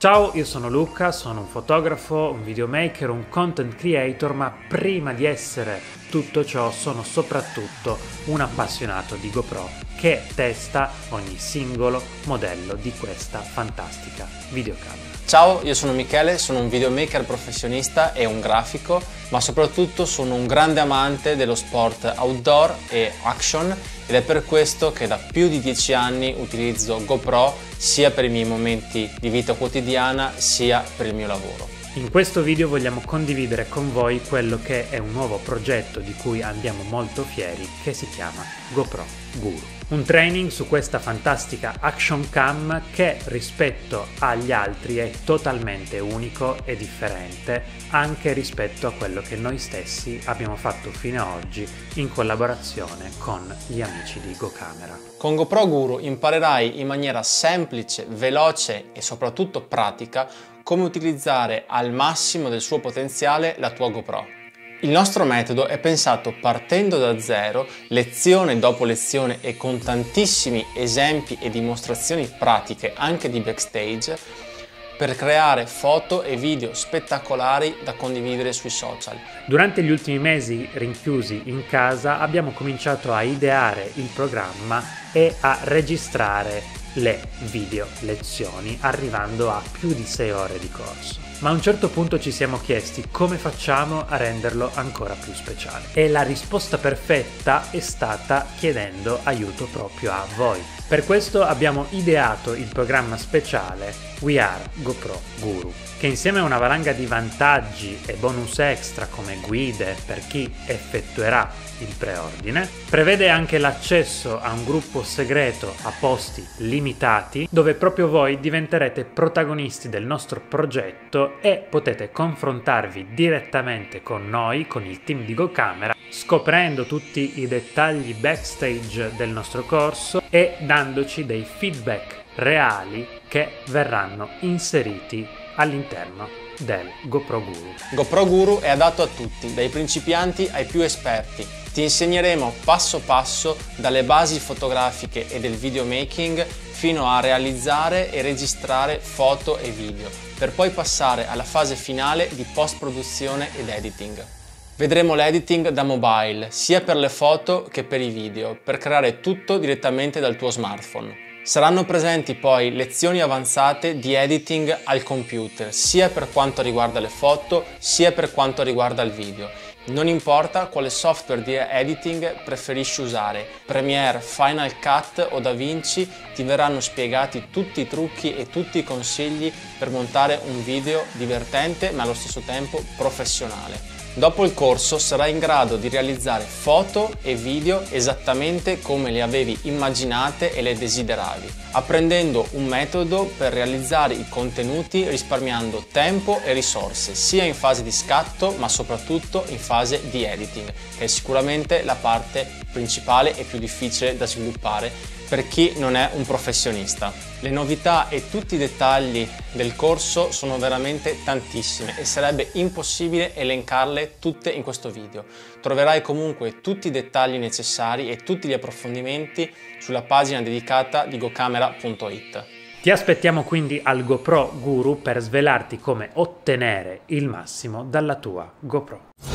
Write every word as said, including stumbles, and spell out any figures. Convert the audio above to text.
Ciao, io sono Luca, sono un fotografo, un videomaker, un content creator, ma prima di essere tutto ciò sono soprattutto un appassionato di GoPro che testa ogni singolo modello di questa fantastica videocamera. Ciao, io sono Michele, sono un videomaker professionista e un grafico, ma soprattutto sono un grande amante dello sport outdoor e action ed è per questo che da più di dieci anni utilizzo GoPro sia per i miei momenti di vita quotidiana sia per il mio lavoro. In questo video vogliamo condividere con voi quello che è un nuovo progetto di cui andiamo molto fieri, che si chiama GoPro Guru. Un training su questa fantastica action cam che rispetto agli altri è totalmente unico e differente anche rispetto a quello che noi stessi abbiamo fatto fino ad oggi in collaborazione con gli amici di GoCamera. Con GoPro Guru imparerai in maniera semplice, veloce e soprattutto pratica come utilizzare al massimo del suo potenziale la tua GoPro. Il nostro metodo è pensato partendo da zero, lezione dopo lezione e con tantissimi esempi e dimostrazioni pratiche anche di backstage per creare foto e video spettacolari da condividere sui social. Durante gli ultimi mesi rinchiusi in casa abbiamo cominciato a ideare il programma e a registrare le video lezioni arrivando a più di sei ore di corso. Ma a un certo punto ci siamo chiesti come facciamo a renderlo ancora più speciale e la risposta perfetta è stata chiedendo aiuto proprio a voi. Per questo abbiamo ideato il programma speciale We Are GoPro Guru, che insieme a una valanga di vantaggi e bonus extra come guide per chi effettuerà il preordine, prevede anche l'accesso a un gruppo segreto a posti limitati dove proprio voi diventerete protagonisti del nostro progetto e potete confrontarvi direttamente con noi, con il team di GoCamera, scoprendo tutti i dettagli backstage del nostro corso e dandoci dei feedback reali che verranno inseriti all'interno del GoPro Guru. GoPro Guru è adatto a tutti, dai principianti ai più esperti. Ti insegneremo passo passo dalle basi fotografiche e del videomaking fino a realizzare e registrare foto e video, per poi passare alla fase finale di post-produzione ed editing. Vedremo l'editing da mobile, sia per le foto che per i video, per creare tutto direttamente dal tuo smartphone. Saranno presenti poi lezioni avanzate di editing al computer, sia per quanto riguarda le foto, sia per quanto riguarda il video. Non importa quale software di editing preferisci usare, Premiere, Final Cut o DaVinci, ti verranno spiegati tutti i trucchi e tutti i consigli per montare un video divertente ma allo stesso tempo professionale. Dopo il corso sarai in grado di realizzare foto e video esattamente come le avevi immaginate e le desideravi, apprendendo un metodo per realizzare i contenuti risparmiando tempo e risorse, sia in fase di scatto ma soprattutto in fase di editing, che è sicuramente la parte principale e più difficile da sviluppare per chi non è un professionista. Le novità e tutti i dettagli del corso sono veramente tantissime e sarebbe impossibile elencarle tutte in questo video. Troverai comunque tutti i dettagli necessari e tutti gli approfondimenti sulla pagina dedicata di gocamera punto it. Ti aspettiamo quindi al GoPro Guru per svelarti come ottenere il massimo dalla tua GoPro.